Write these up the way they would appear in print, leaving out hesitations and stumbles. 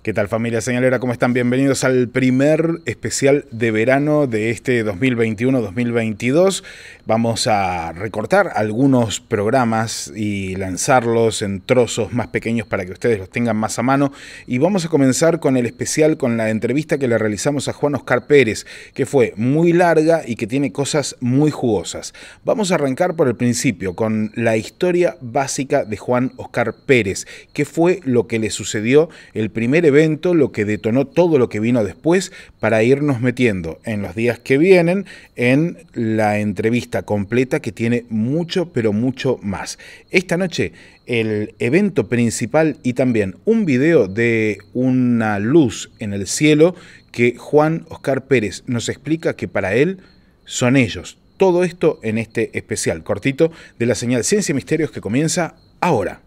¿Qué tal, familia señalera? ¿Cómo están? Bienvenidos al primer especial de verano de este 2021-2022. Vamos a recortar algunos programas y lanzarlos en trozos más pequeños para que ustedes los tengan más a mano. Y vamos a comenzar con el especial, con la entrevista que le realizamos a Juan Oscar Pérez, que fue muy larga y que tiene cosas muy jugosas. Vamos a arrancar por el principio, con la historia básica de Juan Oscar Pérez, que fue lo que le sucedió el primer evento, lo que detonó todo lo que vino después, para irnos metiendo en los días que vienen en la entrevista completa, que tiene mucho, pero mucho más. Esta noche el evento principal y también un video de una luz en el cielo que Juan Oscar Pérez nos explica que para él son ellos. Todo esto en este especial cortito de la señal Ciencia y Misterios que comienza ahora.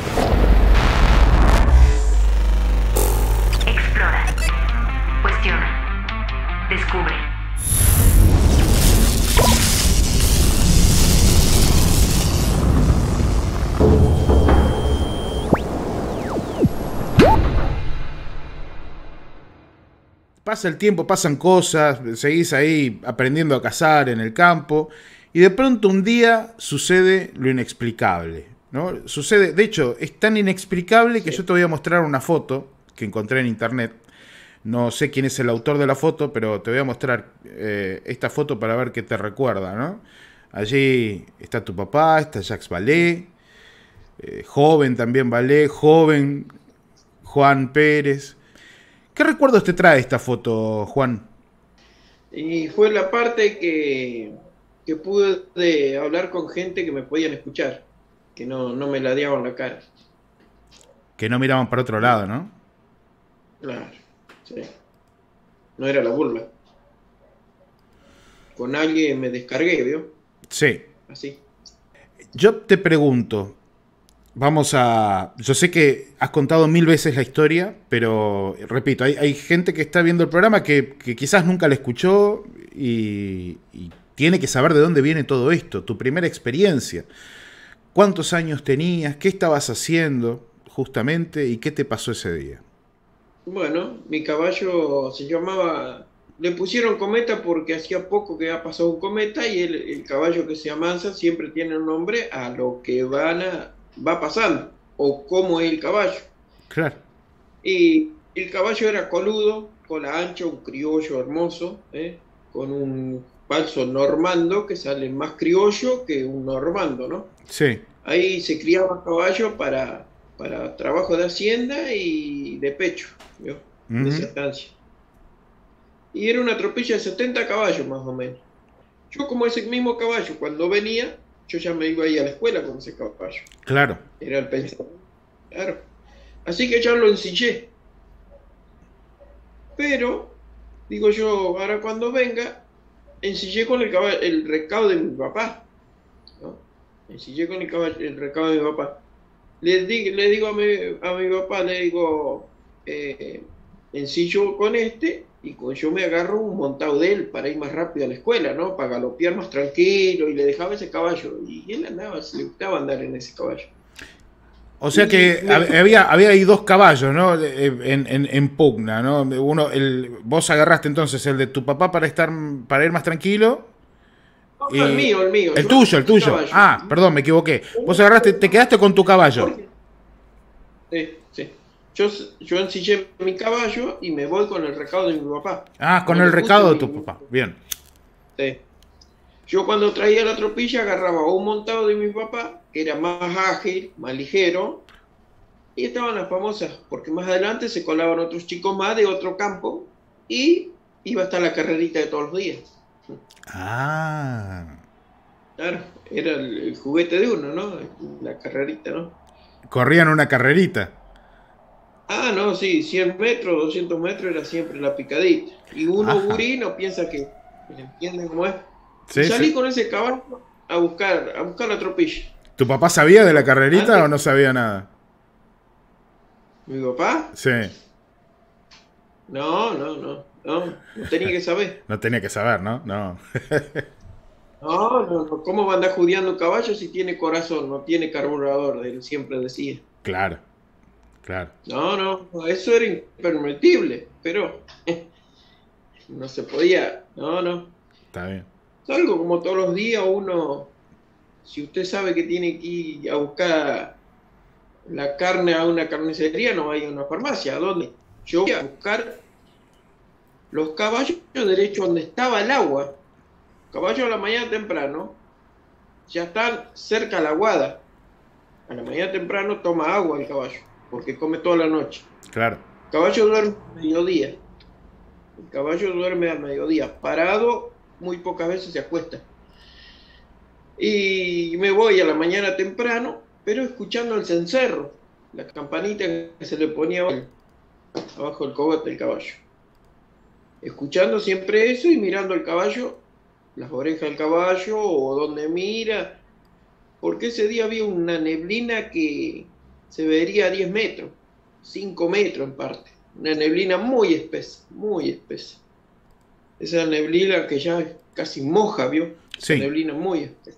Descubre. Pasa el tiempo, pasan cosas, seguís ahí aprendiendo a cazar en el campo y de pronto un día sucede lo inexplicable, ¿no? Sucede, de hecho, es tan inexplicable que yo te voy a mostrar una foto que encontré en internet. No sé quién es el autor de la foto, pero te voy a mostrar esta foto para ver qué te recuerda, ¿no? Allí está tu papá, está Jacques Vallée, joven también Vallée, joven Juan Pérez. ¿Qué recuerdos te trae esta foto, Juan? Y fue la parte que pude hablar con gente que me podían escuchar, que no me ladeaban la cara. Que no miraban para otro lado, ¿no? Claro, sí. No era la burla. Con alguien me descargué, ¿vio? Sí. Así. Yo te pregunto, yo sé que has contado 1000 veces la historia, pero repito, hay gente que está viendo el programa que quizás nunca la escuchó y tiene que saber de dónde viene todo esto, tu primera experiencia. ¿Cuántos años tenías? ¿Qué estabas haciendo justamente? ¿Y qué te pasó ese día? Bueno, mi caballo se llamaba... Le pusieron cometa porque hacía poco que ha pasado un cometa y el caballo que se amansa siempre tiene un nombre a lo que va pasando o cómo es el caballo. Claro. Y el caballo era coludo, cola ancha, un criollo hermoso, con un falso normando que sale más criollo que un normando, ¿no? Sí. Ahí se criaba caballo para trabajo de hacienda y de pecho, ¿vio? De sertancia. Y era una tropilla de 70 caballos más o menos. Yo como ese mismo caballo, cuando venía, yo ya me iba ahí a la escuela con ese caballo. Claro. Era el pensamiento. Claro. Así que ya lo ensillé. Pero, digo yo, ahora cuando venga, ensillé con el recado de mi papá, ¿no? Ensillé con el recado de mi papá. Le digo a mi papá, le digo, ensillo con este y yo me agarro un montado de él para ir más rápido a la escuela, ¿no? Para galopear más tranquilo, y le dejaba ese caballo. Y él andaba, se le gustaba andar en ese caballo. O sea que había ahí dos caballos, ¿no? En pugna, ¿no? Vos agarraste entonces el de tu papá para ir más tranquilo. No, el mío. El tuyo. Caballo. Ah, perdón, me equivoqué. Vos agarraste, te quedaste con tu caballo. Sí. Yo ensillé mi caballo y me voy con el recado de mi papá. Ah, con el recado de tu papá. Bien. Sí. Yo cuando traía la tropilla agarraba un montado de mi papá, que era más ágil, más ligero, y estaban las famosas, porque más adelante se colaban otros chicos más de otro campo, y iba a estar la carrerita de todos los días. Ah. Claro, era el juguete de uno, ¿no? La carrerita, ¿no? Corrían una carrerita. Ah, no, sí, 100 metros, 200 metros era siempre la picadita. Y uno gurí no piensa que entiende cómo es. Sí, y salí sí. con ese caballo a buscar la tropilla. ¿Tu papá sabía de la carrerita o no sabía nada? ¿Mi papá? Sí. No tenía que saber. No tenía que saber, ¿no? No. No, ¿cómo va a andar judeando un caballo si tiene corazón, no tiene carburador? Él siempre decía. Claro. Claro. No, eso era impermitible, pero no se podía, no. Está bien. Salgo como todos los días uno, si usted sabe que tiene que ir a buscar la carne a una carnicería, no vaya a una farmacia. ¿A dónde? Yo voy a buscar los caballos derecho donde estaba el agua. Caballos a la mañana temprano, ya están cerca a la aguada. A la mañana temprano toma agua el caballo, porque come toda la noche. Claro. El caballo duerme al mediodía. El caballo duerme al mediodía. Parado, muy pocas veces se acuesta. Y me voy a la mañana temprano, pero escuchando el cencerro, la campanita que se le ponía abajo del cogote del caballo. Escuchando siempre eso y mirando el caballo, las orejas del caballo o donde mira, porque ese día había una neblina que se vería a 10 metros, 5 metros en parte. Una neblina muy espesa, muy espesa. Esa neblina que ya casi moja, ¿vio? Esa Sí. neblina muy espesa.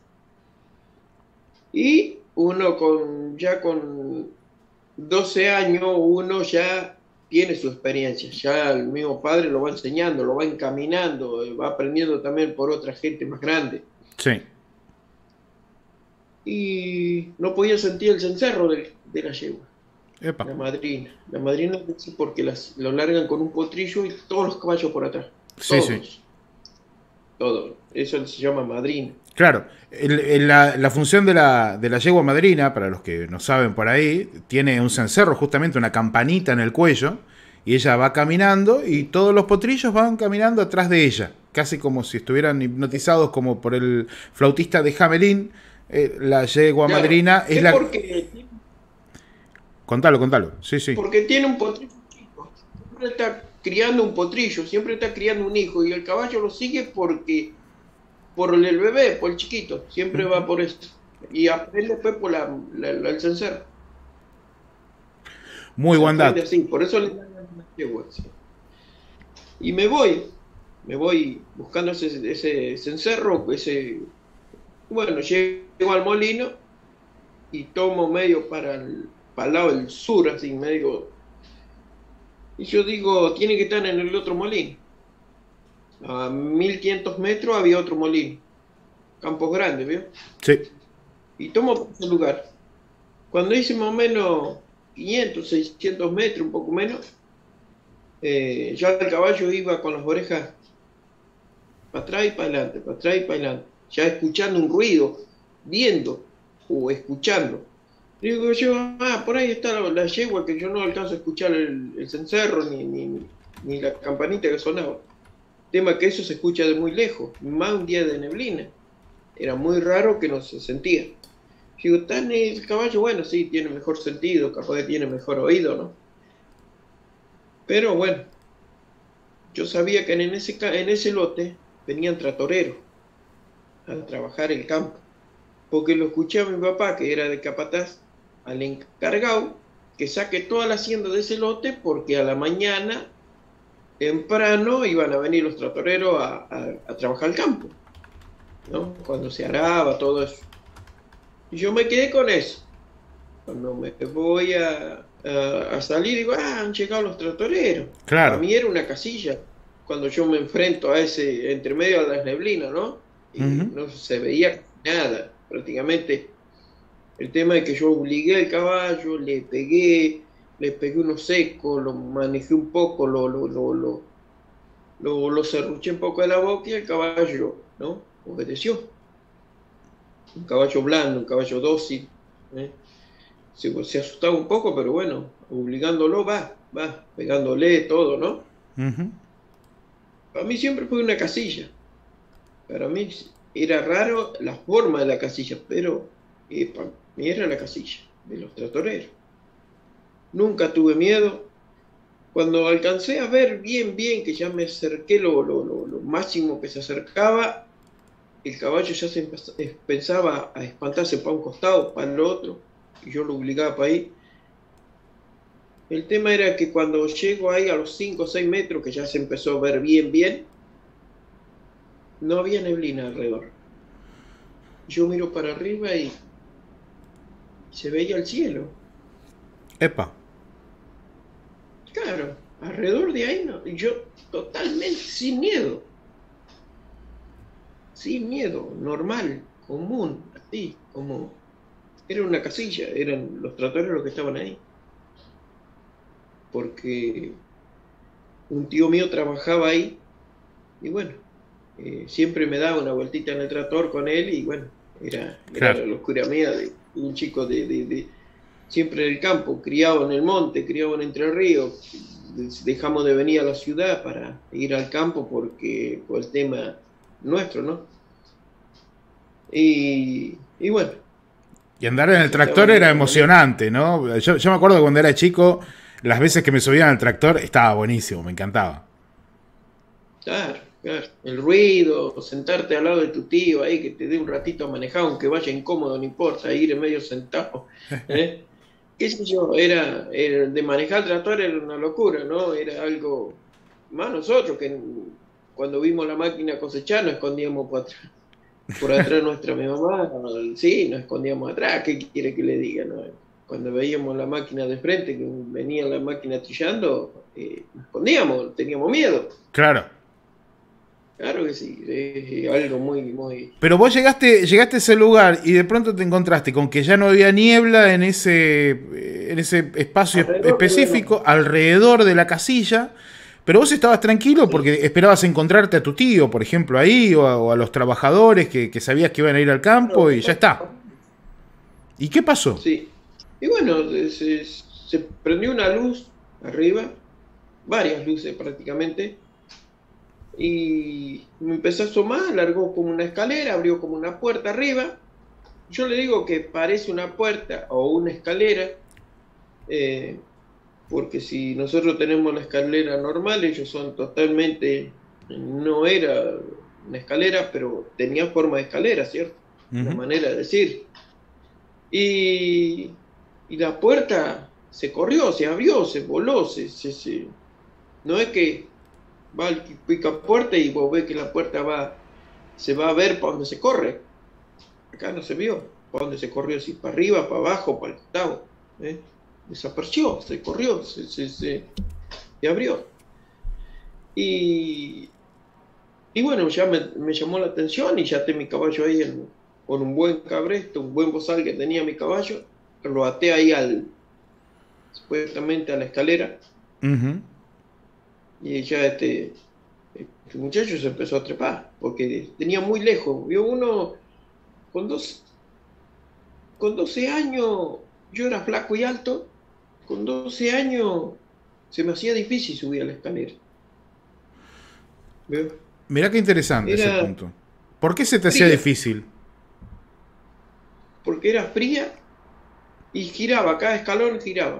Y uno ya con 12 años, uno ya tiene su experiencia, ya el mismo padre lo va enseñando, lo va encaminando, va aprendiendo también por otra gente más grande. Sí. Y no podía sentir el cencerro de la yegua, Epa. la madrina. La madrina porque lo largan con un potrillo y todos los caballos por atrás. Sí, Todos. sí. Todos. Eso se llama madrina. Claro, la función de la yegua madrina, para los que no saben por ahí, tiene un cencerro, justamente una campanita en el cuello, y ella va caminando y todos los potrillos van caminando atrás de ella, casi como si estuvieran hipnotizados como por el flautista de Hamelin. La yegua Claro, madrina es la... porque Contalo, sí, sí. Porque tiene un potrillo chico, siempre está criando un potrillo, siempre está criando un hijo, y el caballo lo sigue por el bebé, por el chiquito, siempre va por esto. Y aprende después por el cencerro. Muy Se buen aprende dato. así, por eso le dan las yeguas. Sí. Y me voy buscando ese cencerro, bueno, llego al molino y tomo medio para el lado del sur, así medio. Y yo digo, tiene que estar en el otro molino. A 1500 metros había otro molino. Campos grandes, ¿vio? Sí. Y tomo por ese lugar. Cuando hice más o menos 500, 600 metros, un poco menos, ya el caballo iba con las orejas para atrás y para adelante, para atrás y para adelante. Ya escuchando un ruido, viendo o escuchando. Digo yo, por ahí está la yegua, que yo no alcanzo a escuchar el cencerro ni la campanita que sonaba. Tema que eso se escucha de muy lejos, más un día de neblina. Era muy raro que no se sentía. Digo, ¿tan el caballo? Bueno, sí, tiene mejor sentido, capaz que tiene mejor oído, ¿no? Pero bueno, yo sabía que en ese lote venían tratoreros a trabajar el campo. Porque lo escuché a mi papá, que era de capataz, al encargado, que saque toda la hacienda de ese lote, porque a la mañana, temprano, iban a venir los tratoreros a trabajar el campo, ¿no? Cuando se araba, todo eso. Y yo me quedé con eso. Cuando me voy a salir, digo, han llegado los tratoreros. Claro. Para mí era una casilla, cuando yo me enfrento a ese, entre medio de las neblinas, ¿no? Y no se veía nada, prácticamente. El tema es que yo obligué al caballo, le pegué uno seco, lo manejé un poco, lo serruché un poco de la boca y el caballo, ¿no? Obedeció. Un caballo blando, un caballo dócil, ¿eh? Se asustaba un poco, pero bueno, obligándolo va, pegándole todo, ¿no? Para mí siempre fue una casilla. Para mí era raro la forma de la casilla, pero para mí era la casilla de los tratoreros. Nunca tuve miedo. Cuando alcancé a ver bien, que ya me acerqué lo máximo que se acercaba, el caballo ya pensaba a espantarse para un costado, para el otro, y yo lo obligaba para ahí. El tema era que cuando llego ahí a los 5 o 6 metros, que ya se empezó a ver bien, no había neblina alrededor. Yo miro para arriba y se veía el cielo. Epa. claro, alrededor de ahí, no, yo totalmente sin miedo, normal, común, así, como era una casilla, eran los tractores los que estaban ahí. Porque un tío mío trabajaba ahí y bueno, siempre me daba una vueltita en el tractor con él y bueno, era Claro. la locura mía de un chico siempre en el campo, criado en el monte, criado en Entre Ríos. Dejamos de venir a la ciudad para ir al campo por el tema nuestro, ¿no? Y bueno, Y andar en el tractor estaba era en emocionante, ¿no? Yo me acuerdo cuando era chico, las veces que me subían al tractor estaba buenísimo, me encantaba. claro, claro. El ruido, sentarte al lado de tu tío ahí que te dé un ratito a manejar, aunque vaya incómodo, no importa, ir en medio sentado. ¿Eh? ¿Qué sé yo? De manejar el tractor era una locura, ¿no? Era algo más nosotros que cuando vimos la máquina cosechar nos escondíamos por atrás nuestra mi mamá, sí, nos escondíamos atrás, ¿qué quiere que le diga, no? Cuando veíamos la máquina de frente, que venía la máquina trillando, nos escondíamos, teníamos miedo. Claro. Claro que sí, es algo muy, muy... Pero vos llegaste a ese lugar y de pronto te encontraste con que ya no había niebla en ese espacio Alrededor de específico, alrededor de la casilla, pero vos estabas tranquilo porque esperabas encontrarte a tu tío, por ejemplo, ahí, o a los trabajadores que sabías que iban a ir al campo y ya está. ¿Y qué pasó? Sí. Y bueno, se prendió una luz arriba, varias luces prácticamente, y me empezó a asomar, largó como una escalera, abrió como una puerta arriba. Yo le digo que parece una puerta o una escalera, porque si nosotros tenemos la escalera normal, ellos son totalmente, no era una escalera, pero tenía forma de escalera, ¿cierto? Una manera de decir. Y, y la puerta se corrió, se abrió, se voló, no es que va al picapuerta y vos ves que la puerta se va a ver para dónde se corre. Acá no se vio para dónde se corrió, si para arriba, para abajo, para el costado. Desapareció, se corrió, se abrió. Y bueno, ya me llamó la atención y ya até mi caballo ahí con un buen cabresto, un buen bozal que tenía mi caballo, lo até ahí supuestamente a la escalera. Y ya este muchacho se empezó a trepar, porque tenía muy lejos. Vio uno con 12 años, yo era flaco y alto, con 12 años se me hacía difícil subir a la escalera. ¿Veo? Mirá qué interesante ese punto. ¿Por qué se te hacía difícil? Porque era fría y giraba, cada escalón giraba.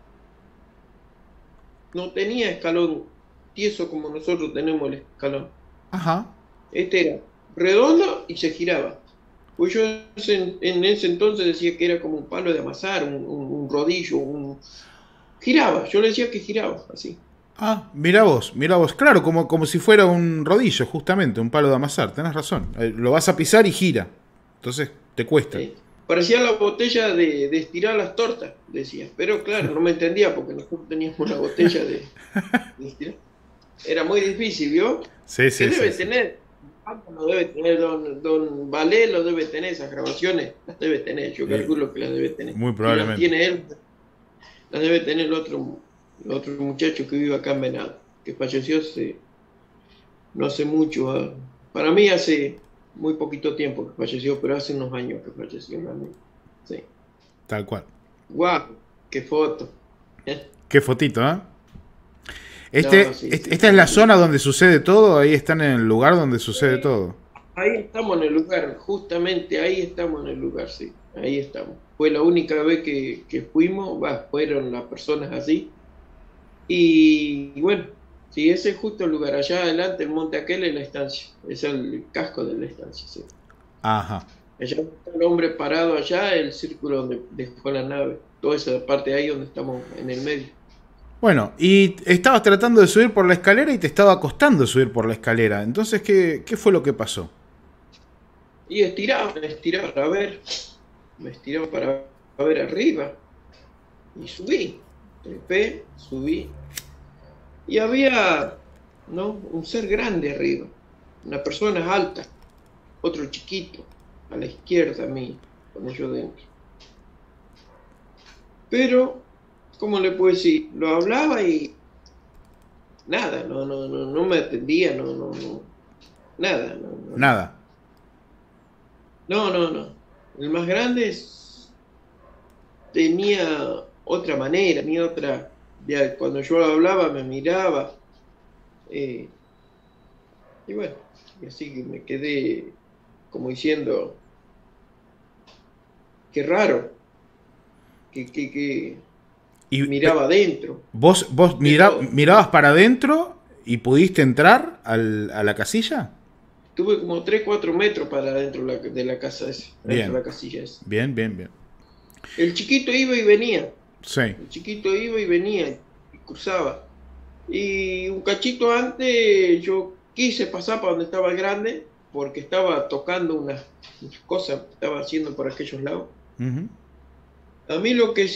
No tenía escalón tieso como nosotros tenemos el escalón. Ajá. Este era redondo y se giraba. Pues yo en ese entonces decía que era como un palo de amasar, un rodillo, giraba, yo le decía que giraba, así. Ah, mira vos, claro, como si fuera un rodillo, justamente, un palo de amasar, tenés razón. Lo vas a pisar y gira, entonces te cuesta. Sí. Parecía la botella de estirar las tortas, decía, pero claro, no me entendía porque nosotros teníamos una botella de estirar. Era muy difícil, ¿vio? Sí, sí, ¿Qué debe sí, tener? Lo debe tener don Valé, lo debe tener, esas grabaciones, las debe tener, yo calculo que las debe tener. Muy probablemente. Si las tiene él, las debe tener el otro muchacho que vive acá en Venado, que falleció no hace mucho, para mí hace muy poquito tiempo que falleció, pero hace unos años que falleció realmente. Sí. Tal cual. ¡Guau! ¡Qué foto! Qué fotito, ¿eh? Sí. Esta es la zona donde sucede todo, ahí están en el lugar donde sucede todo. Ahí estamos en el lugar, justamente ahí estamos en el lugar, sí, ahí estamos. Fue la única vez que fuimos, fueron las personas así. Y bueno, sí, ese es justo el lugar, allá adelante, el monte aquel es la estancia, es el casco de la estancia, sí. Ajá. Allá está el hombre parado allá, el círculo donde dejó la nave, toda esa parte ahí donde estamos en el medio. Bueno, y estabas tratando de subir por la escalera y te estaba costando subir por la escalera. Entonces, ¿qué fue lo que pasó? Y me estiraba me estiraba para ver arriba. Y subí, trepé, subí. Y había, ¿no? Un ser grande arriba, una persona alta, otro chiquito, a la izquierda mía, como yo dentro. Pero, ¿cómo le puedo decir? Lo hablaba y nada, no me atendía, nada, Nada. no. El más grande tenía otra manera, tenía otra, ya cuando yo hablaba me miraba, y bueno, y así que me quedé como diciendo, qué raro, que Y miraba adentro. vos Pero mirabas para adentro y pudiste entrar a la casilla. tuve como 3 4 metros para adentro de la casa esa, adentro Bien, de la casilla esa. bien, bien, bien. El chiquito iba y venía, Sí. el chiquito iba y venía, y cruzaba. Y un cachito antes yo quise pasar para donde estaba el grande, porque estaba tocando unas cosas, estaba haciendo por aquellos lados. Ujú. A mí lo que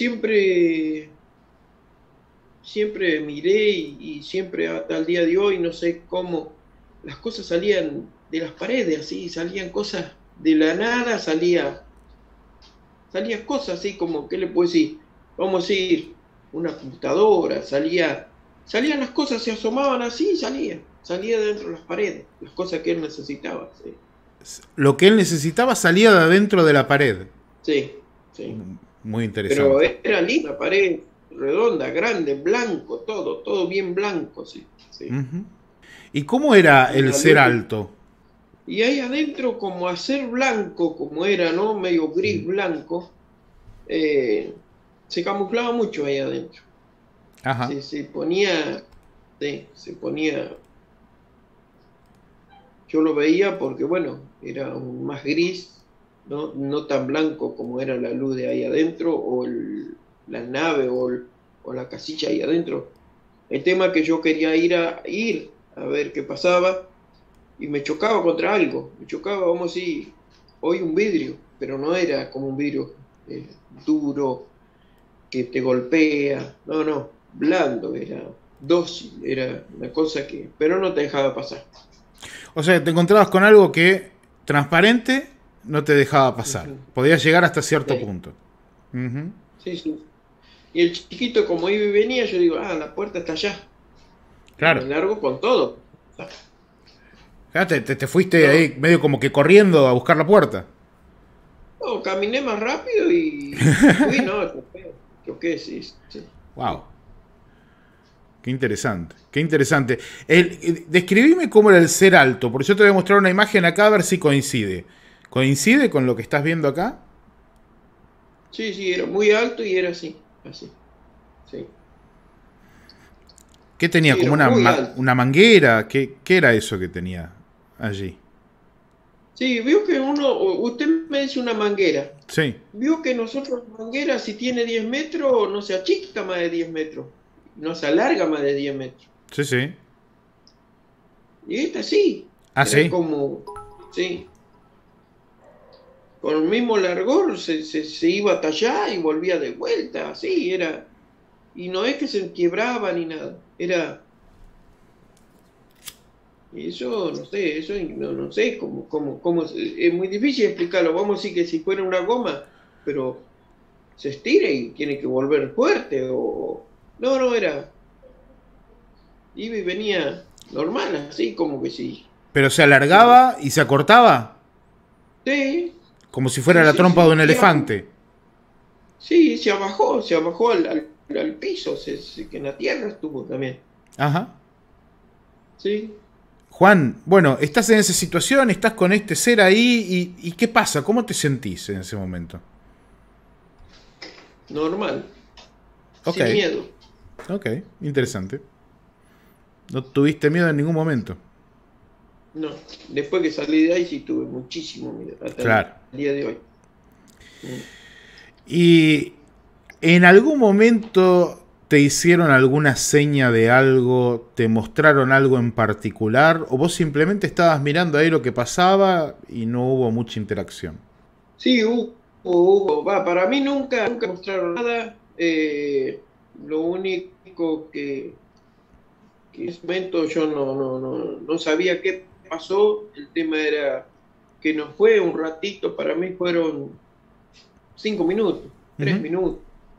siempre miré y siempre hasta el día de hoy, no sé cómo, las cosas salían de las paredes, así, salían cosas de la nada, salían cosas así como, ¿qué le puedo decir? Vamos a decir, una computadora, salían las cosas, se asomaban así, salía de dentro de las paredes, las cosas que él necesitaba, sí, Lo que él necesitaba salía de adentro de la pared. sí, sí. Muy Pero interesante. era linda, pared redonda, grande, blanco, todo bien blanco, sí, sí. Ujú. ¿Y cómo era Y el la ser luz, alto? y ahí adentro, como hacer blanco, como era, ¿no? Medio gris blanco, eh, se camuflaba mucho ahí adentro. Ajá. Se ponía, sí, se ponía, yo lo veía porque, bueno, era un más gris, ¿no? No tan blanco como era la luz de ahí adentro, o la nave, o la casilla ahí adentro. El tema que yo quería ir a ver qué pasaba, y me chocaba contra algo, me chocaba, vamos a decir, hoy un vidrio, pero no era como un vidrio eh, duro, que te golpea, no, blando, era dócil, era una cosa que, pero no te dejaba pasar. O sea, te encontrabas con algo que transparente no te dejaba pasar. Ujú. Podías llegar hasta cierto Sí, punto. Ujú. sí, sí. Y el chiquito, como iba y venía, yo digo, la puerta está allá, y me Claro. largo con todo. Ya te fuiste No, ahí medio como que corriendo a buscar la puerta. no, caminé más rápido y fui, no, choqué, sí, sí, Wow. sí. Qué interesante, qué interesante. Describime cómo era el ser alto, porque yo te voy a mostrar una imagen acá a ver si coincide. ¿Coincide con lo que estás viendo acá? Sí, sí, era muy alto y era así, sí. ¿Qué tenía? Sí, ¿Como era muy alto. una manguera? ¿Qué era eso que tenía allí? Sí, vio que usted me dice una manguera. Sí, Vio que nosotros la manguera, si tiene 10 metros, no se achica más de 10 metros. No se alarga más de 10 metros. sí, sí. Y esta sí, Ah, era sí. como, sí, con el mismo largor se iba hasta allá y volvía de vuelta, así era. Y no es que se quebraba ni nada, era. Y eso, no sé, eso no sé cómo, es muy difícil explicarlo. Vamos a decir que si fuera una goma, pero se estira y tiene que volver fuerte, o. No, iba y venía normal, así como que sí. Pero se Sí, alargaba y se acortaba sí, como si fuera sí, la sí, trompa de sí. un elefante. Sí, se bajó al piso, que en la tierra estuvo también. Ajá. Sí, Juan, bueno, estás en esa situación, estás con este ser ahí y ¿qué pasa? ¿Cómo te sentís en ese momento? normal, Ok, sin miedo. ok, interesante. No tuviste miedo en ningún momento. No, después que salí de ahí sí tuve muchísimo miedo, hasta el Claro. día de hoy. Mm. ¿Y en algún momento te hicieron alguna seña de algo, te mostraron algo en particular o vos simplemente estabas mirando ahí lo que pasaba y no hubo mucha interacción? Sí, hubo, para mí nunca mostraron nada. Lo único que en ese momento yo no sabía qué pasó. El tema era que no fue un ratito, para mí fueron 5 minutos, 3 minutos.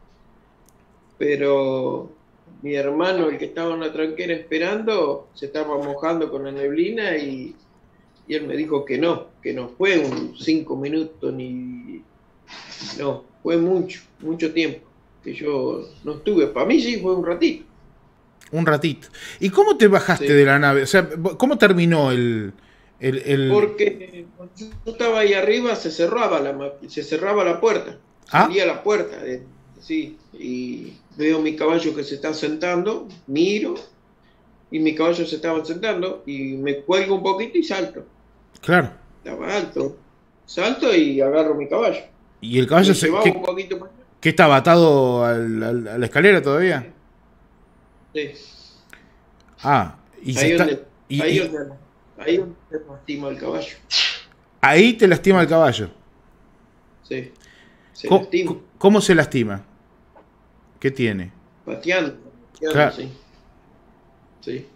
Pero mi hermano, el que estaba en la tranquera esperando, se estaba mojando con la neblina y él me dijo que no fue un 5 minutos ni... No, fue mucho tiempo que yo no estuve. Para mí sí fue un ratito. Un ratito. ¿Y cómo te bajaste de la nave? O sea, ¿cómo terminó Porque cuando yo estaba ahí arriba se cerraba la puerta. Salía la puerta. Sí, y veo mi caballo que se está sentando, miro, y mi caballo se estaba sentando, y me cuelgo un poquito y salto. Claro. Estaba alto. Salto y agarro mi caballo. ¿Y el caballo se llevaba un poquito para allá? ¿Qué estaba atado a la escalera todavía? Sí. Ah, y ahí donde te lastima el caballo. Ahí te lastima el caballo. Sí. Lastima. ¿Cómo se lastima? ¿Qué tiene? Pateando, claro. Sí.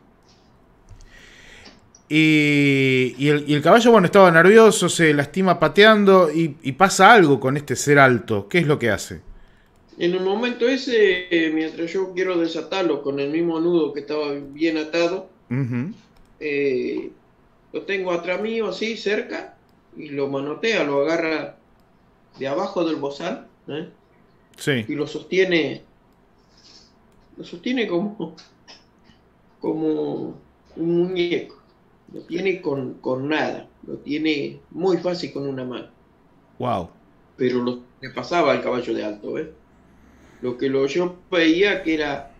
Y el caballo, bueno, estaba nervioso, se lastima pateando y pasa algo con este ser alto. ¿Qué es lo que hace? En el momento ese, mientras yo quiero desatarlo con el mismo nudo que estaba bien atado, lo tengo atrás mío, así, cerca, y lo manotea, lo agarra de abajo del bozal, sí. Y lo sostiene como un muñeco. Lo tiene con nada, lo tiene muy fácil con una mano. Wow. Pero lo que pasaba al caballo de alto, Lo que yo veía que era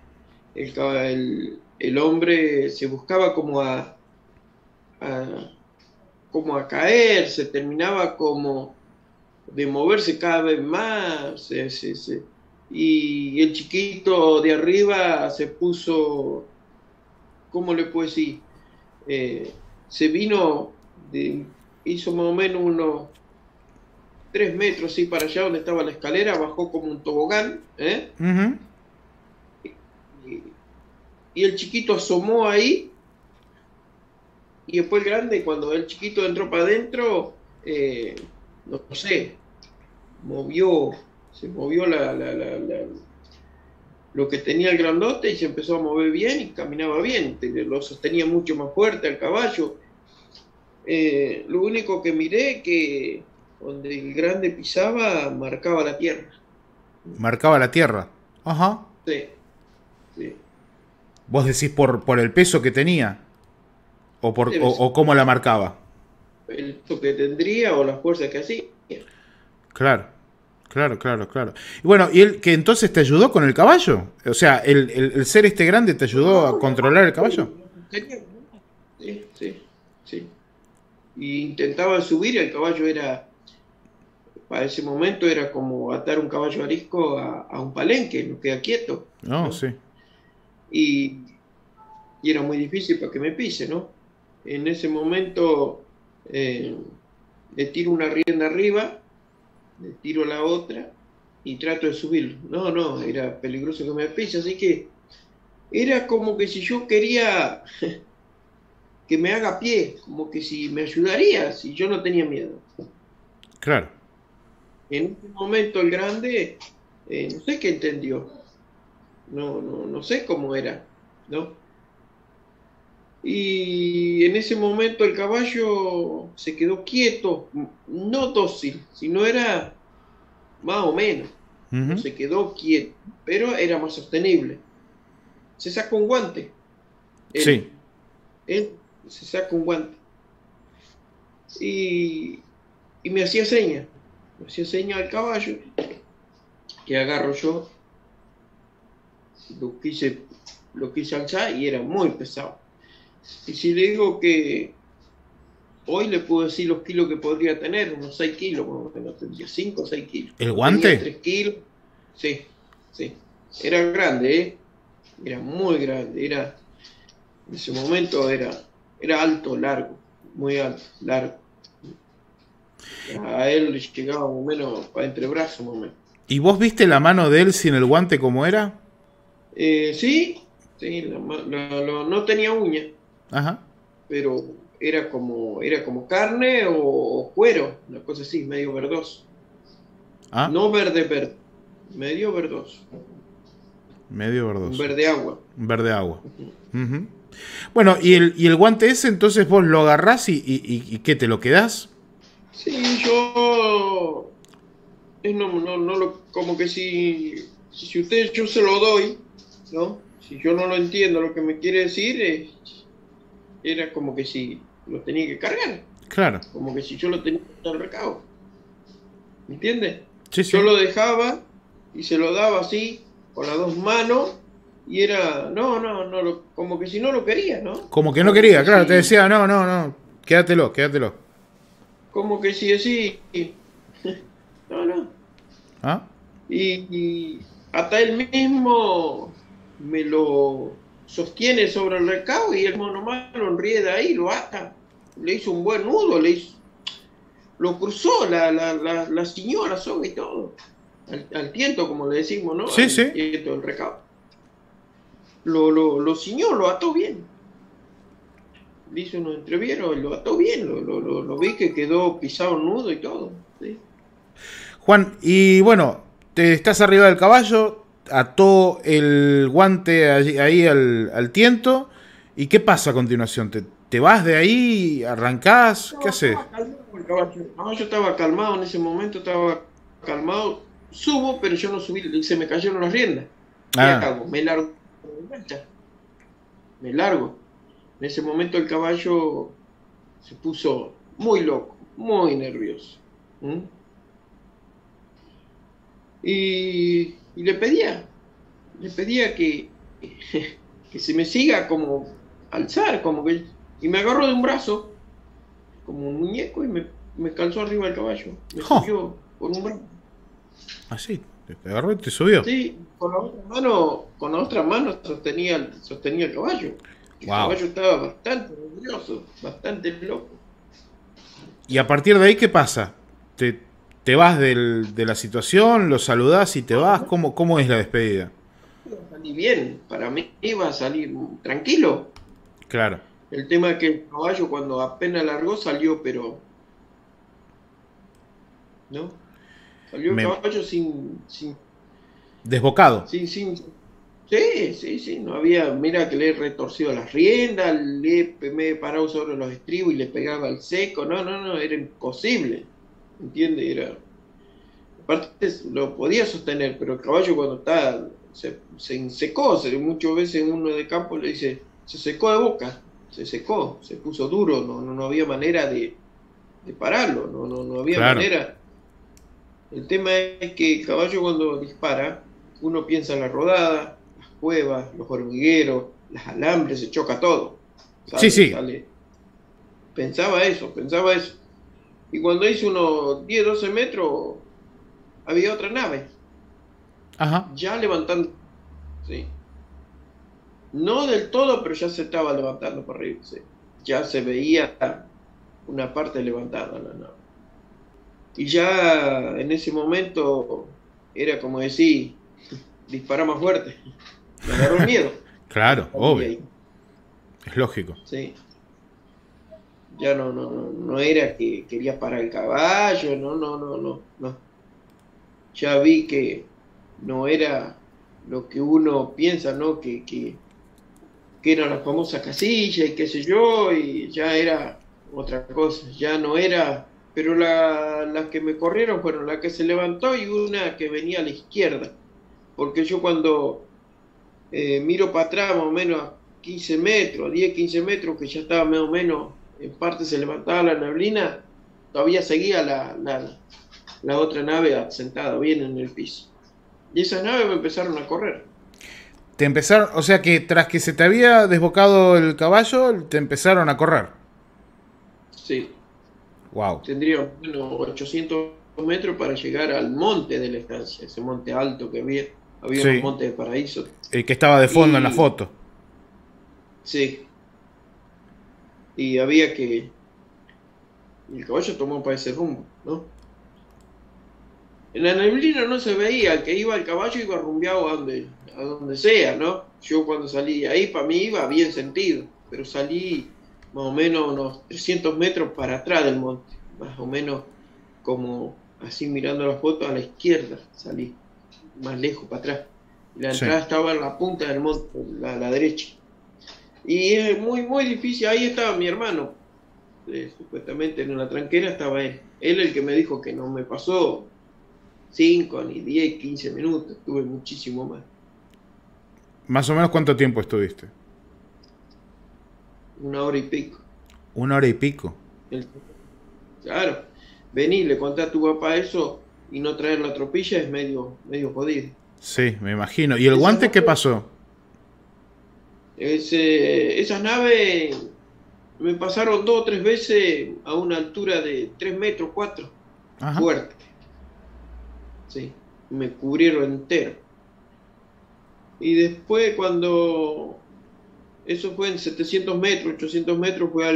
el hombre se buscaba como a caer, se terminaba como de moverse cada vez más, y el chiquito de arriba se puso, ¿cómo le puedo decir? Se vino, hizo más o menos unos 3 metros así para allá donde estaba la escalera, bajó como un tobogán, y el chiquito asomó ahí, y después el grande, cuando el chiquito entró para adentro, no sé, se movió lo que tenía el grandote y se empezó a mover bien y caminaba bien, lo sostenía mucho más fuerte al caballo. Lo único que miré que donde el grande pisaba marcaba la tierra. Marcaba la tierra. Ajá. Sí. ¿Vos decís por el peso que tenía? ¿O cómo la marcaba? El peso que tendría o la fuerza que hacía. Claro. Y bueno, ¿y él que entonces te ayudó con el caballo? O sea, ¿el ser este grande te ayudó a controlar el caballo? Sí. Y intentaba subir, el caballo para ese momento era como atar un caballo arisco a un palenque, no queda quieto. ¿no? Sí. Y era muy difícil para que me pise, ¿no? En ese momento le tiro una rienda arriba, le tiro la otra y trato de subirlo. No, era peligroso que me pise, así que era como que si yo quería que me haga pie, como que si me ayudaría, si yo no tenía miedo. Claro. En ese momento el grande, no sé qué entendió, no sé cómo era, ¿no? Y en ese momento el caballo se quedó quieto, no dócil, sino era más o menos, no se quedó quieto, pero era más sostenible. Se sacó un guante. Él se saca un guante. Y me hacía señas. Me hacía señas al caballo, que agarro yo. Lo quise alzar y era muy pesado. Y si le digo que hoy le puedo decir los kilos que podría tener, unos 6 kilos, bueno, no tendría 5 o 6 kilos. ¿El guante? Tenía 3 kilos. Sí. Era grande, Era muy grande. En ese momento era alto, largo, muy alto, largo. A él le llegaba más o menos para entre brazos, más o menos. ¿Y vos viste la mano de él sin el guante como era? Sí, Sí, no tenía uña, Ajá. pero era como carne o cuero, una cosa así, medio verdoso. Ah, No verde verde, medio verdoso, medio un verdoso. verde agua. Un verde agua. Ujú. Ujú. Bueno, y el guante ese, entonces vos lo agarrás y ¿qué? ¿Te lo quedás? Sí, yo no lo, como que si usted yo se lo doy, ¿no? Si yo no lo entiendo lo que me quiere decir, era como que si lo tenía que cargar, Claro. como que si yo lo tenía que dar al recado, ¿me entiende? Sí, Yo sí. lo dejaba y se lo daba así, con las dos manos, y era, como que si no lo quería, ¿no? Como que no Como quería, que claro, te si, decía, no, no, no, quédatelo, quédatelo. como que si así, no, no. ¿Ah? Y hasta él mismo me lo sostiene sobre el recado y el mono nomás lo enrieda ahí, lo ata, le hizo un buen nudo, lo cruzó, la ciñó a la soga y todo, al tiento, como le decimos, ¿no? Sí, Al sí. tiento del recado. Lo ciñó, lo ató bien. Le hizo unos entrevieros y lo ató bien, lo vi que quedó pisado el nudo y todo. ¿Sí? Juan, y bueno, te estás arriba del caballo, ató el guante ahí al tiento, ¿y qué pasa a continuación? ¿Te vas de ahí? ¿Arrancás? ¿Qué No, haces? estaba calmado el caballo. No, yo estaba calmado en ese momento, estaba calmado. Subo, pero yo no subí, se me cayeron las riendas. ¿Qué Ah, hago? Me largo de vuelta, me largo. En ese momento el caballo se puso muy loco, muy nervioso. ¿Mm? Y le pedía que se me siga como alzar, como que, y me agarró de un brazo, como un muñeco, y me calzó arriba del caballo, me jo, subió por un brazo. así, te agarró y te subió. Sí, con la otra mano sostenía el caballo. El Wow. caballo estaba bastante nervioso, bastante loco. ¿Y a partir de ahí qué pasa? ¿Te, te vas de la situación, lo saludás y te vas? No, ¿Cómo es la despedida? iba a salir bien, para mí iba a salir tranquilo. Claro. El tema es que el caballo cuando apenas largó salió, pero ¿no? Salió el Me, caballo sin, desbocado. sin, sí, no había, mira que le he retorcido las riendas, me he parado sobre los estribos y le pegaba al seco, no, era imposible, ¿entiendes? Aparte lo podía sostener, pero el caballo cuando se secó, muchas veces uno de campo le dice, se secó de boca, se secó, se puso duro, no había manera de pararlo, no había Claro. manera. El tema es que el caballo cuando dispara, uno piensa en la rodada, las cuevas, los hormigueros, las alambres, se choca todo. Sí, Sale, sí. sale. Pensaba eso. Y cuando hice unos 10, 12 metros, había otra nave, Ajá. ya levantando, sí. No del todo, pero ya se estaba levantando para arriba, sí. Ya se veía una parte levantada la nave. Y ya en ese momento era como decir, dispara más fuerte. Me agarró el miedo. Claro, Y obvio. ahí, Es lógico. sí. Ya no era que quería parar el caballo, no. Ya vi que no era lo que uno piensa, ¿no? Que era la famosa casilla y qué sé yo, y ya era otra cosa, ya no era, pero las que me corrieron fueron la que se levantó y una que venía a la izquierda, porque yo cuando miro para atrás más o menos a 15 metros, 10, 15 metros, que ya estaba más o menos, en parte se levantaba la neblina, todavía seguía la otra nave sentada bien en el piso. Y esas naves me empezaron a correr. Te empezaron, o sea que tras que se te había desbocado el caballo, te empezaron a correr. Sí, Wow. tendría unos 800 metros para llegar al monte de la estancia, ese monte alto que había unos Sí. montes de paraíso. El que estaba de fondo en la Y foto. sí, y había que, y el caballo tomó para ese rumbo, ¿no? En la neblina no se veía, el que iba al caballo iba rumbeado a donde sea, ¿no? yo cuando salí de ahí, para mí iba bien sentido, pero salí más o menos unos 300 metros para atrás del monte, más o menos como así mirando la foto a la izquierda, salí más lejos para atrás. La Sí. entrada estaba en la punta del monte, a la derecha. Y es muy, muy difícil. Ahí estaba mi hermano, supuestamente en la tranquera estaba él. Él el que me dijo que no me pasó 5 ni 10 15 minutos, tuve muchísimo más. ¿Más o menos cuánto tiempo estuviste? 1 hora y pico. 1 hora y pico. El- Claro, vení, le conté a tu papá eso y no traer la tropilla es medio jodido. Sí, me imagino. ¿Y el Esa guante qué nave, pasó? esas naves me pasaron 2 o 3 veces a una altura de 3 metros, 4, Ajá. fuerte. Sí, me cubrieron entero. Y después cuando eso fue en 700 metros, 800 metros, fue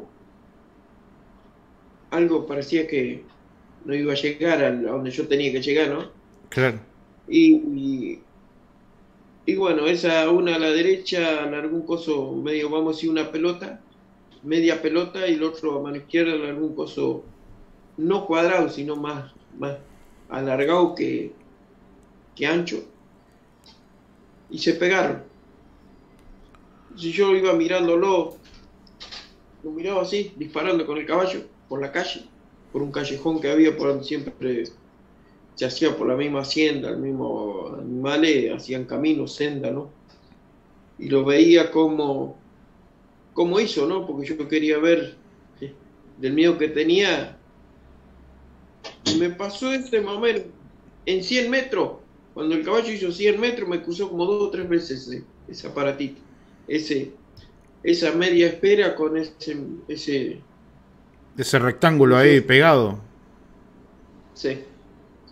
algo parecía que no iba a llegar a donde yo tenía que llegar, ¿no? Claro. Y, y bueno, esa una a la derecha largó un coso medio, vamos a decir, una pelota, media pelota, y el otro a mano izquierda largó un coso no cuadrado, sino más alargado que ancho, y se pegaron. Si yo iba mirándolo, lo miraba así, disparando con el caballo por la calle, por un callejón que había por donde siempre se hacía por la misma hacienda, el mismo animales, hacían caminos, senda, ¿no? Y lo veía como hizo, ¿no? Porque yo quería ver del miedo que tenía. Y me pasó este momento en 100 metros. Cuando el caballo hizo 100 metros, me cruzó como 2 o 3 veces ese aparatito. Esa media espera con ese Ese rectángulo ahí pegado. sí, sí.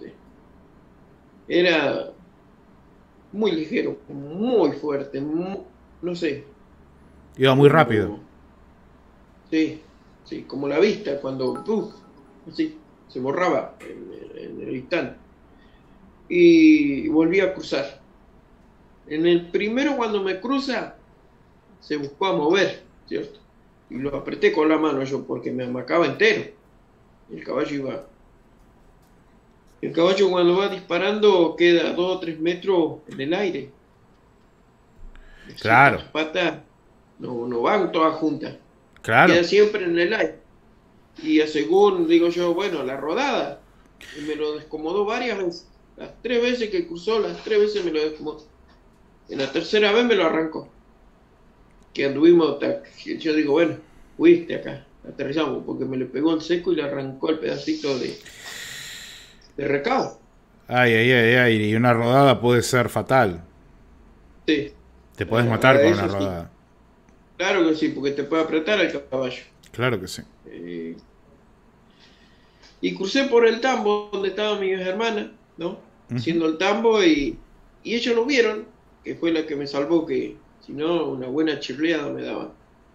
Era muy ligero, muy fuerte, no sé, Iba muy rápido. como, sí, sí, como la vista cuando, así, se borraba en el instante. Y volví a cruzar. En el primero cuando me cruza, se buscó a mover, ¿cierto? Y lo apreté con la mano yo porque me amacaba entero. El caballo iba. El caballo cuando va disparando queda 2 o 3 metros en el aire. Claro, Las patas no van todas juntas. claro. Queda siempre en el aire. Y según digo yo, bueno, la rodada, y me lo descomodó varias veces. Las 3 veces que cruzó, las 3 veces me lo descomodó. En la tercera vez me lo arrancó. Que anduvimos, yo digo, bueno, fuiste acá, aterrizamos, porque me le pegó el seco y le arrancó el pedacito de recado. Ay, ay, ay, ay. Y una rodada puede ser fatal. Sí, Te puedes matar con una eso sí, rodada. claro que sí, porque te puede apretar el caballo. Claro que sí. Eh, y crucé por el tambo donde estaban mis hermanas, ¿no? Haciendo el tambo y ellos lo vieron, que fue la que me salvó, que si no, una buena chirleada me daban.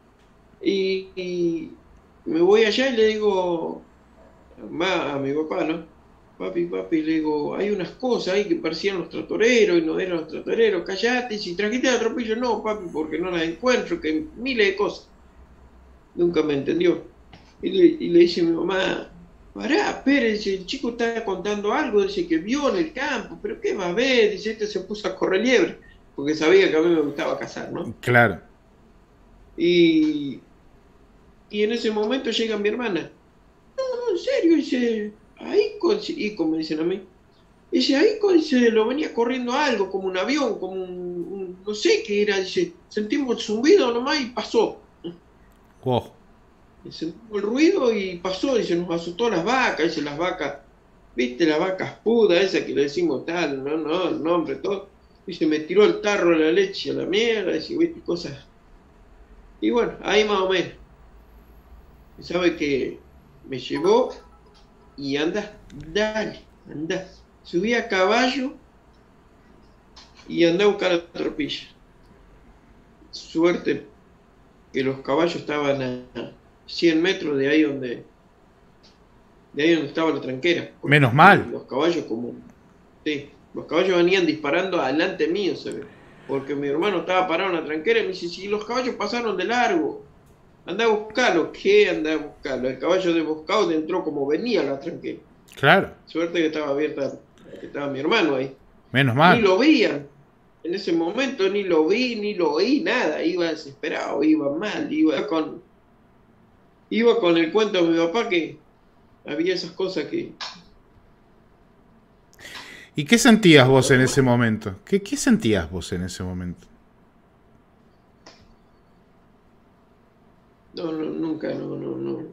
Y me voy allá y le digo a mi papá, ¿no? Papi, le digo, hay unas cosas ahí que parecían los tratoreros y no eran los tratoreros, callate, si trajiste la tropilla, no, papi, porque no las encuentro, que miles de cosas. Nunca me entendió. Y le dice a mi mamá, pará, espérense, el chico está contando algo, dice que vio en el campo, pero ¿qué va a ver? Dice, este se puso a correr liebre, porque sabía que a mí me gustaba cazar, ¿no? Claro. Y en ese momento llega mi hermana. No, en serio, dice, ahí, Ico, me dicen a mí. Dice, ahí, dice, lo venía corriendo algo, como un avión, como no sé qué era, dice, sentimos el zumbido nomás y pasó. Wow. Y sentimos el ruido y pasó, dice, nos asustó las vacas, dice, las vacas, viste, las vacas pudas, esa que le decimos tal, no, el nombre, todo. Dice, me tiró el tarro de la leche a la mierda, dice, viste, cosas. Y bueno, ahí más o menos. Y sabe que me llevó y anda, dale, anda. Subí a caballo y andé a buscar la tropilla. Suerte que los caballos estaban a 100 metros de ahí donde estaba la tranquera. Menos mal. Los caballos sí, los caballos venían disparando adelante mío, se ve. porque mi hermano estaba parado en la tranquera y me dice, si los caballos pasaron de largo, anda a buscarlo. ¿Qué anda a buscarlo? El caballo de Boscaut entró como venía a la tranquera. Claro. Suerte que estaba abierta, que estaba mi hermano ahí. Menos Ni mal. lo veían. En ese momento ni lo vi, ni lo oí, nada. Iba desesperado, iba mal, iba con el cuento de mi papá que había esas cosas que... ¿Y qué sentías vos en ese momento? ¿Qué sentías vos en ese momento? No, nunca, no.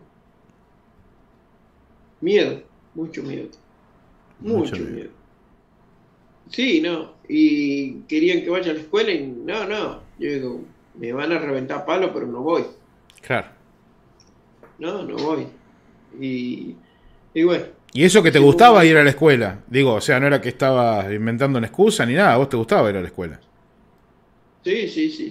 Miedo, mucho miedo. Mucho miedo. Sí, no. Y querían que vaya a la escuela y no. Yo digo, me van a reventar palo, pero no voy. Claro. No voy. Y bueno. ¿Y eso que te gustaba ir a la escuela? Digo, o sea, no era que estabas inventando una excusa ni nada, ¿a vos te gustaba ir a la escuela? Sí.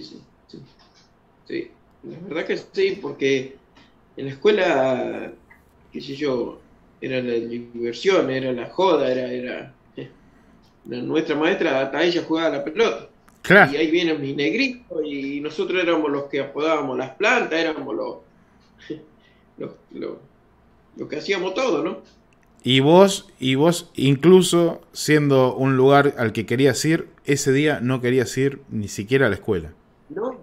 Sí. La verdad que sí, porque en la escuela, qué sé yo, era la diversión, era la joda, era nuestra maestra, hasta ella jugaba a la pelota. Claro. Y ahí vienen mis negritos y nosotros éramos los que apodábamos las plantas, éramos los que hacíamos todo, ¿no? Y vos incluso siendo un lugar al que querías ir, ese día no querías ir ni siquiera a la escuela. No.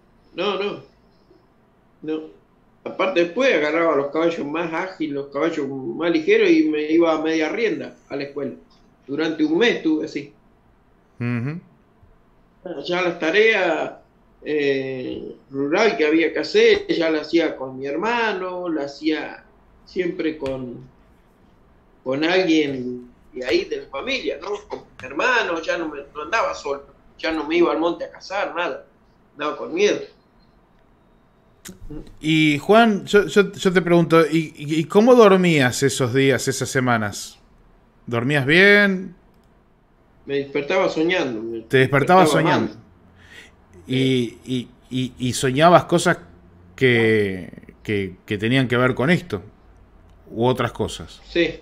Aparte después agarraba los caballos más ágiles, los caballos más ligeros y me iba a media rienda a la escuela. Durante un mes estuve así. Ya las tareas rural que había que hacer, ya las hacía con mi hermano, las hacía siempre con alguien de ahí de la familia, ¿no? Con mi hermano, ya no andaba solo, ya no me iba al monte a cazar, nada, andaba con miedo. Y Juan, yo te pregunto, ¿y cómo dormías esos días, esas semanas? ¿Dormías bien? Me despertaba soñando. Te despertabas soñando. Y soñabas cosas que tenían que ver con esto, u otras cosas. Sí.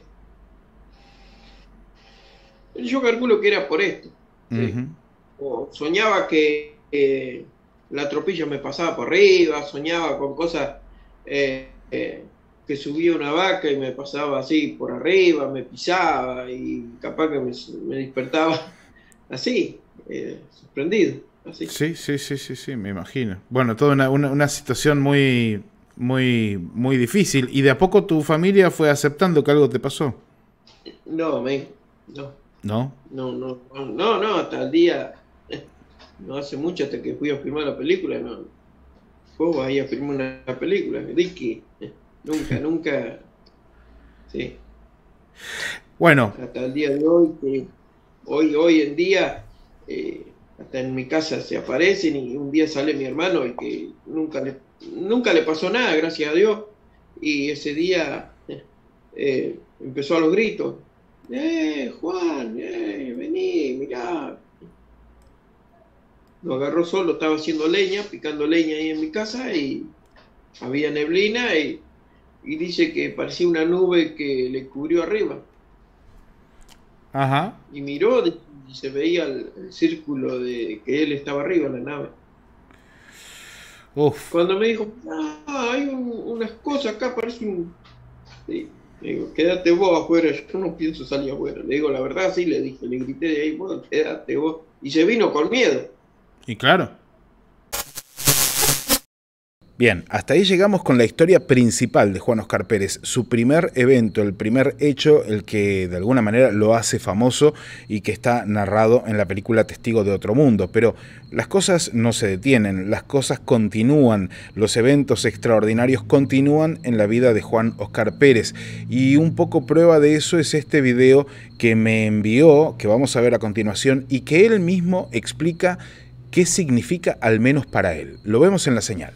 Yo calculo que era por esto. ¿Sí? O soñaba que la tropilla me pasaba por arriba, soñaba con cosas que subía una vaca y me pasaba así por arriba, me pisaba y capaz que me despertaba así, sorprendido. Así. Sí, me imagino. Bueno, toda una situación muy difícil. ¿Y de a poco tu familia fue aceptando que algo te pasó? No, ¿No? No, hasta el día, no hace mucho hasta que fui a filmar la película, no. Vos vas ahí a filmar una película, Ricky, nunca, sí. Bueno. Hasta el día de hoy, que hoy en día, hasta en mi casa se aparecen y un día sale mi hermano y que nunca le pasó nada, gracias a Dios, y ese día empezó a los gritos. Juan, vení, mirá. Lo agarró solo, estaba haciendo leña, picando leña ahí en mi casa y había neblina y dice que parecía una nube que le cubrió arriba. Ajá. Y miró y se veía el círculo de que él estaba arriba en la nave. Uf. Cuando me dijo, hay unas cosas acá, parece un... Sí. Le digo, quédate vos afuera, yo no pienso salir afuera. Le digo, la verdad, sí, le dije, le grité de ahí, vos, quédate vos. Y se vino con miedo. Y claro. Bien, hasta ahí llegamos con la historia principal de Juan Oscar Pérez, su primer evento, el primer hecho, el que de alguna manera lo hace famoso y que está narrado en la película Testigo de Otro Mundo. Pero las cosas no se detienen, las cosas continúan, los eventos extraordinarios continúan en la vida de Juan Oscar Pérez. Y un poco prueba de eso es este video que me envió, que vamos a ver a continuación, y que él mismo explica qué significa al menos para él. Lo vemos en la señal.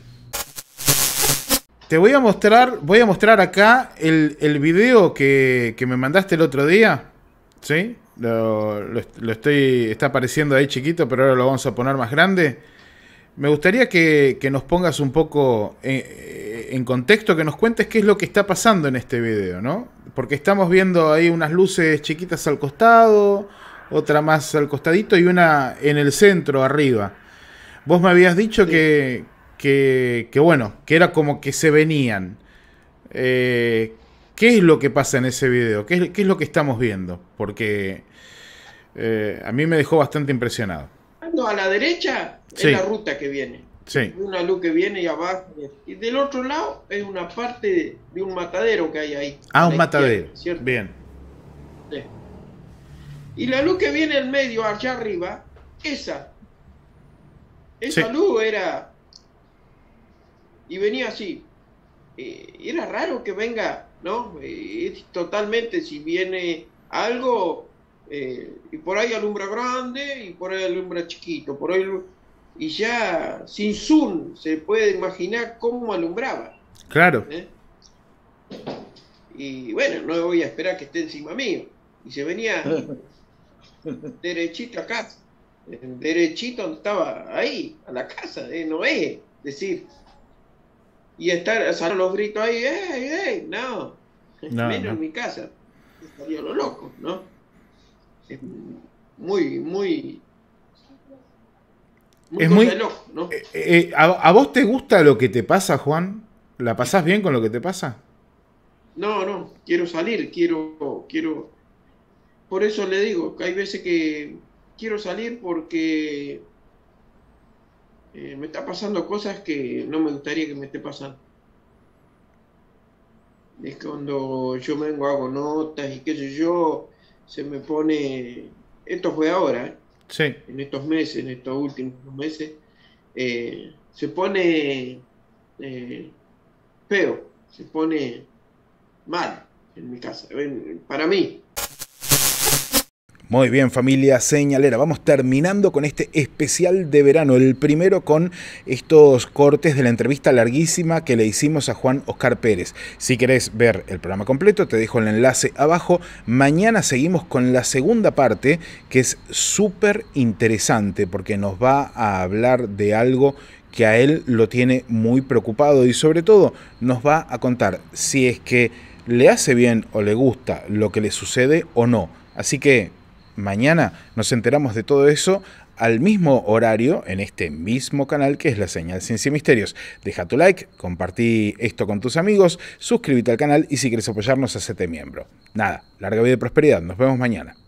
Te voy a mostrar acá el video que me mandaste el otro día, ¿sí? Está apareciendo ahí chiquito, pero ahora lo vamos a poner más grande. Me gustaría que nos pongas un poco en contexto, que nos cuentes qué es lo que está pasando en este video, ¿no? Porque estamos viendo ahí unas luces chiquitas al costado, otra más al costadito y una en el centro arriba. Vos me habías dicho Sí. que bueno, que era como que se venían. ¿Qué es lo que pasa en ese video? ¿Qué es lo que estamos viendo? Porque a mí me dejó bastante impresionado. Ando a la derecha es la Sí, ruta que viene. sí. Una luz que viene y abajo. Y del otro lado es una parte de un matadero que hay ahí, a Ah, la un izquierda, matadero. ¿cierto? Bien. Sí. Y la luz que viene en medio, allá arriba, esa, Sí, esa luz era, y venía así. Era raro que venga, ¿no? Es totalmente, si viene algo, y por ahí alumbra grande, y por ahí alumbra chiquito, por ahí, y ya sin zoom se puede imaginar cómo alumbraba, claro. ¿eh? Y bueno, no voy a esperar que esté encima mío. Y se venía derechito a casa, derechito donde estaba ahí, a la casa de Noé, decir, y estar, salir los gritos ahí, ¡ey, ey! No, No, menos no. en mi casa, estaría lo loco, ¿no? Es muy, muy, muy Es cosa de muy... loco, ¿no? ¿A vos te gusta lo que te pasa, Juan? ¿La pasás bien con lo que te pasa? No, no, quiero salir, quiero, por eso le digo que hay veces que quiero salir porque me está pasando cosas que no me gustaría que me esté pasando. Es cuando yo vengo, hago notas y qué sé yo, se me pone, esto fue ahora, Sí. en estos meses, en estos últimos meses, se pone feo, se pone mal en mi casa, para mí. Muy bien, familia señalera. Vamos terminando con este especial de verano. El primero con estos cortes de la entrevista larguísima que le hicimos a Juan Oscar Pérez. Si querés ver el programa completo, te dejo el enlace abajo. Mañana seguimos con la segunda parte, que es súper interesante porque nos va a hablar de algo que a él lo tiene muy preocupado y sobre todo nos va a contar si es que le hace bien o le gusta lo que le sucede o no. Así que mañana nos enteramos de todo eso al mismo horario en este mismo canal que es La Señal Ciencia y Misterios. Deja tu like, compartí esto con tus amigos, suscríbete al canal y si quieres apoyarnos, hacete miembro. Nada, larga vida y prosperidad. Nos vemos mañana.